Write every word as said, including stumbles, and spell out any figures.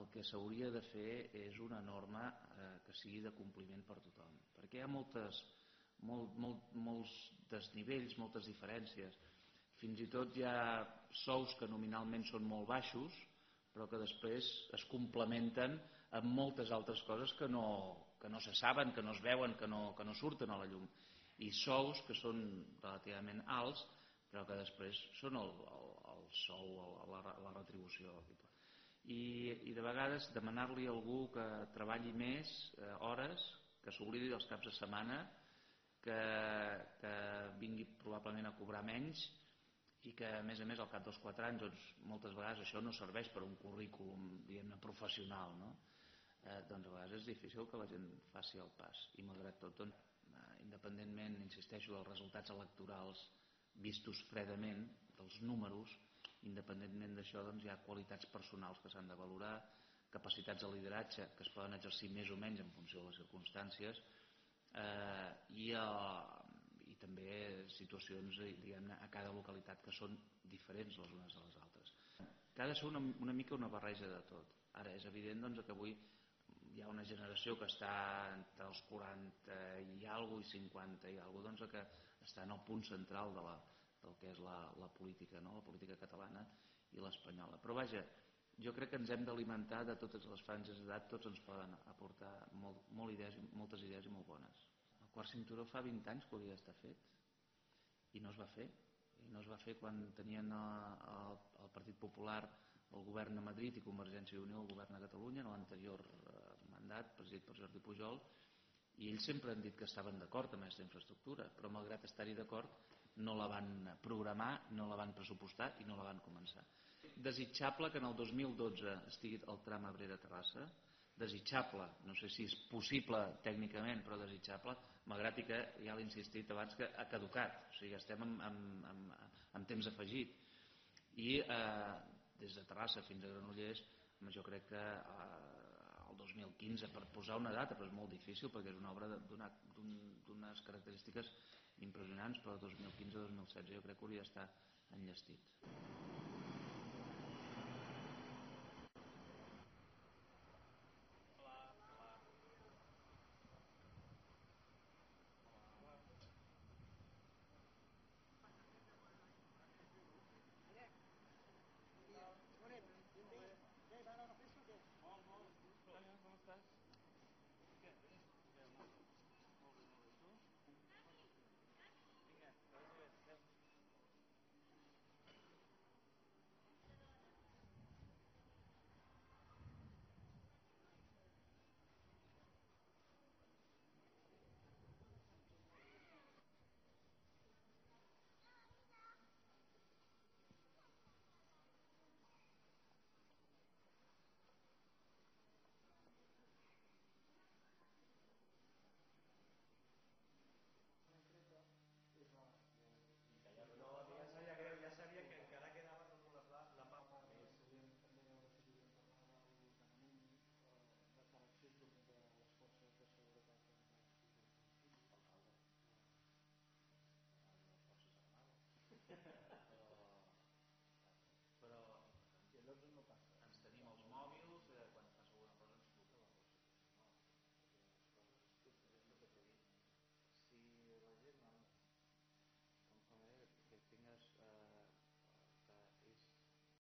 el que s'hauria de fer és una norma que sigui de compliment per tothom, perquè hi ha moltes, molt, molt, molts desnivells, moltes diferències. Fins i tot hi ha sous que nominalment són molt baixos, però que després es complementen amb moltes altres coses que no, que no se saben, que no es veuen, que no, que no surten a la llum. I sous que són relativament alts, però que després són el, el, el sou, la, la retribució. I, i de vegades demanar-li a algú que treballi més eh, hores, que s'oblidi dels caps de setmana, que, que vingui probablement a cobrar menys i que a més a més al cap dels quatre anys doncs, moltes vegades això no serveix per un currículum diguem-ne professional, no? eh, doncs a vegades és difícil que la gent faci el pas i malgrat tot doncs, independentment, insisteixo, dels resultats electorals vistos fredament, dels números, independentment d'això doncs, hi ha qualitats personals que s'han de valorar, capacitats de lideratge que es poden exercir més o menys en funció de les circumstàncies eh, i, eh, i també situacions diguem-ne a cada localitat que són diferents les unes de les altres. Que ha de ser una, una mica una barreja de tot. Ara és evident doncs, que avui hi ha una generació que està entre els quaranta i alguna i cinquanta i alguna doncs, que està en el punt central de la, del que és la, la política, no? La política catalana i l'espanyola. Però vaja, jo crec que ens hem d'alimentar de totes les franges d'edat, tots ens poden aportar molt, molt idees, moltes idees i molt bones. El quart cinturó fa vint anys que hauria d'estar fet i no es va fer. I no es va fer quan tenien el, el Partit Popular el govern a Madrid i Convergència i Unió el govern a Catalunya en l'anterior mandat, presidit per Jordi Pujol, i ells sempre han dit que estaven d'acord amb aquesta infraestructura, però malgrat estar-hi d'acord no la van programar, no la van pressupostar i no la van començar. Desitjable que en el dos mil dotze estigui el tram Abrera-Terrassa, desitjable, no sé si és possible tècnicament, però desitjable, malgrat que ja l'he insistit abans que ha caducat, o sigui, estem en, en, en, en temps afegit. I eh, des de Terrassa fins a Granollers, jo crec que eh, el dos mil quinze, per posar una data, però és molt difícil perquè és una obra d'unes característiques impressionants, però dos mil quinze dos mil setze jo crec que hauria d'estar enllestit.